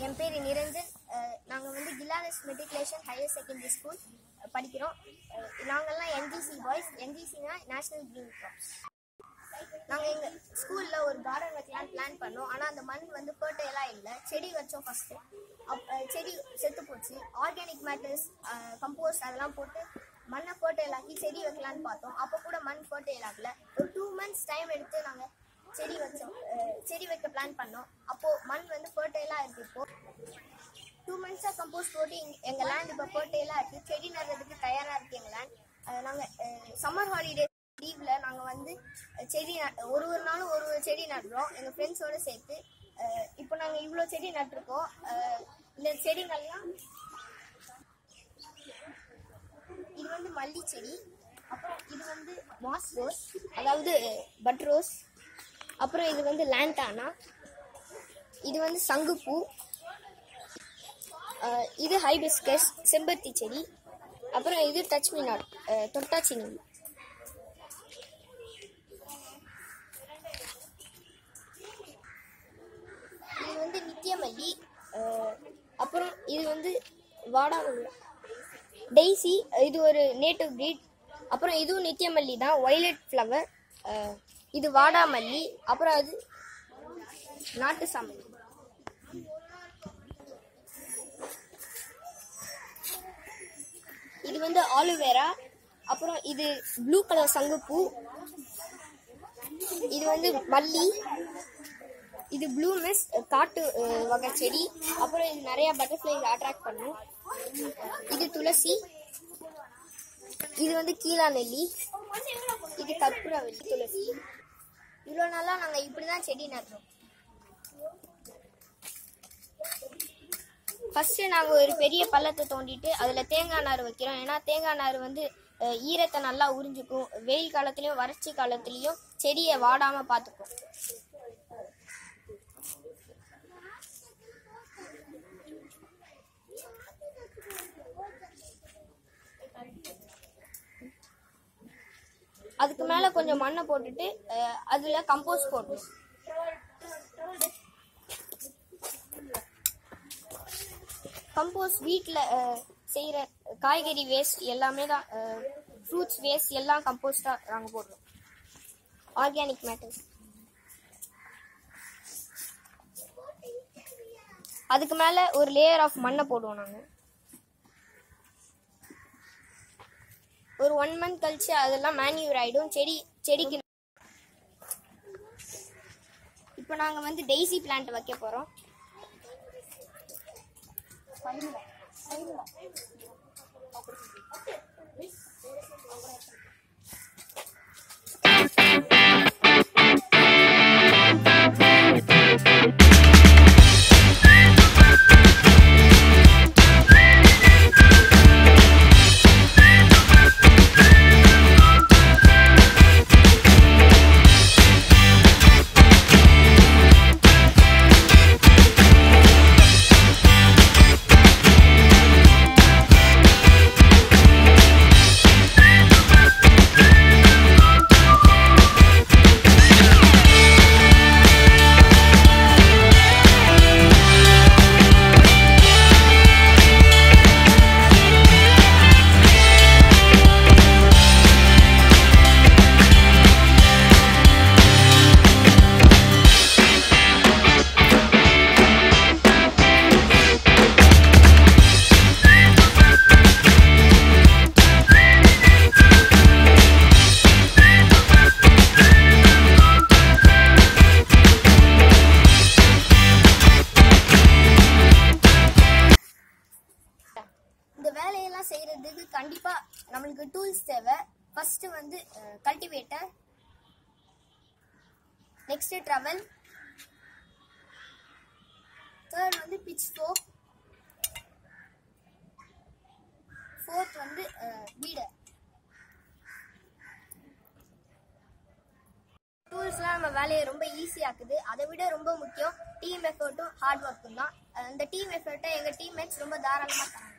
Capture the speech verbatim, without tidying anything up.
என் பேர் நிரஞ்சன். நாங்கள் வந்து கில்லானஸ் மெட்ரிகுலேஷன் ஹையர் செகண்டரி ஸ்கூல் படிக்கிறோம். நாங்கள்லாம் என்ஜிசி பாய்ஸ். என்ஜிசினா நேஷனல் கிரீன் கிராப்ஸ். நாங்கள் எங்கள் ஸ்கூலில் ஒரு கார்டன் வைக்கலான்னு பிளான் பண்ணோம். ஆனால் அந்த மண் வந்து ஃபர்டைலாக இல்லை. செடி வச்சோம் ஃபஸ்ட்டு. அப் செடி செத்து போச்சு. ஆர்கானிக் மேட்டர்ஸ், கம்போஸ்ட் அதெல்லாம் போட்டு மண்ணை ஃபர்டைல் ஆக்கி செடி வைக்கலான்னு பார்த்தோம். அப்போ கூட மண் ஃபர்டைல் ஆகலை. ஒரு டூ மந்த்ஸ் டைம் எடுத்து நாங்கள் செடி வச்சோம். செடி வைக்க பிளான் பண்ணோம். அப்போது மண் வந்து ஃபர்டைலாக இருக்குது. இப்போது டூ மந்த்ஸாக கம்போஸ்ட் போட்டு எங்கள் லேண்ட் இப்போ ஃபர்டைலாக இருக்குது. செடி நடுறதுக்கு தயாராக இருக்குது எங்கள் லேண்ட். நாங்கள் சம்மர் ஹாலிடே லீவில் நாங்கள் வந்து செடி ஒரு ஒரு நாளும் ஒரு ஒரு செடி நடுறோம் எங்கள் ஃப்ரெண்ட்ஸோடு சேர்த்து. இப்போ நாங்கள் இவ்வளோ செடி நட்டுருக்கோம். இந்த செடிகள்லாம் இது வந்து மல்லி செடி, அப்புறம் இது வந்து மாஸ் ரோஸ், அதாவது பட் ரோஸ், அப்புறம் இது வந்து லேண்டானா, இது வந்து சங்குப்பூ, இது ஹைபிஸ்கஸ் செம்பருத்தி செடி, அப்புறம் இது டச் மீ நாட் தொட்டாச்சி நெல்லி. இது வந்து நித்தியமல்லி, அப்புறம் இது வந்து வாடாமல்லி டெய்ஸி, இது ஒரு நேட்டிவ் ப்ரீட். அப்புறம் இதுவும் நித்தியமல்லி தான், ஒய்லட் ஃப்ளவர். இது வாடாமல்லி, அப்புறம் அது நாட்டு சாமல்லி. இது வந்து ஆலுவேரா, அப்புறம் இது ப்ளூ கலர் சங்குப்பூ, இது வந்து மல்லி, இது ப்ளூ மிஸ் காட்டு வகை செடி. அப்புறம் இது நிறைய பட்டர்ஃப்ளைஸ் அட்ராக்ட் பண்ணும். இது துளசி, இது வந்து கீழா நெல்லி, இது கற்பூரவல்லி, துளசி. இவ்வளோ நாளாக நாங்கள் இப்படி தான் செடி நடுறோம். ஃபஸ்ட்டு நாங்கள் ஒரு பெரிய பள்ளத்தை தோண்டிட்டு அதில் தேங்காய் நார் வைக்கிறோம். ஏன்னா தேங்காய் நார் வந்து ஈரத்தை நல்லா உறிஞ்சிக்கும். வெயில் காலத்துலேயும் வறட்சி காலத்துலேயும் செடியை வாடாமல் பார்த்துக்கும். அதுக்கு மேலே கொஞ்சம் மண்ணை போட்டுட்டு அதில் கம்போஸ்ட் போட்டோம். கம்போஸ்ட் வீட்டில் செய்கிற காய்கறி வேஸ்ட் எல்லாமே தான், ஃப்ரூட்ஸ் வேஸ்ட் எல்லாம் கம்போஸ்டாக நாங்கள் போடுறோம். Organic matters. அதுக்கு மேலே ஒரு லேயர் ஆஃப் மண்ணை போடுவோம் நாங்கள். ஒரு ஒன் மந்த் கழிச்சு அதெல்லாம் மேன்யூர் ஆகிடும். செடி செடிக்கு இப்போ நாங்கள் வந்து டெய்ஸி பிளான்ட் வைக்க போகிறோம். செய்யறதுக்கு கண்டிப்பா நம்மளுக்கு டூல்ஸ் தேவை. ஃபர்ஸ்ட் வந்து கல்டிவேட்டர், நெக்ஸ்ட் ட்ரவல், தேர்ட் வந்து பிட்ச் ஃபோர்க், ஃபோர்த் வந்து வீடர். டூல்ஸ்லாம் நம்ம வேலையை ரொம்ப ஈஸியாக்குது. அதை விட ரொம்ப முக்கியம் டீம் எஃபர்ட்டும் ஹார்ட் ஒர்க்கும் தான். அந்த டீம் எஃபர்ட்டை எங்கள் டீம்மேட்ஸ் ரொம்ப தாராளமாக தராங்க.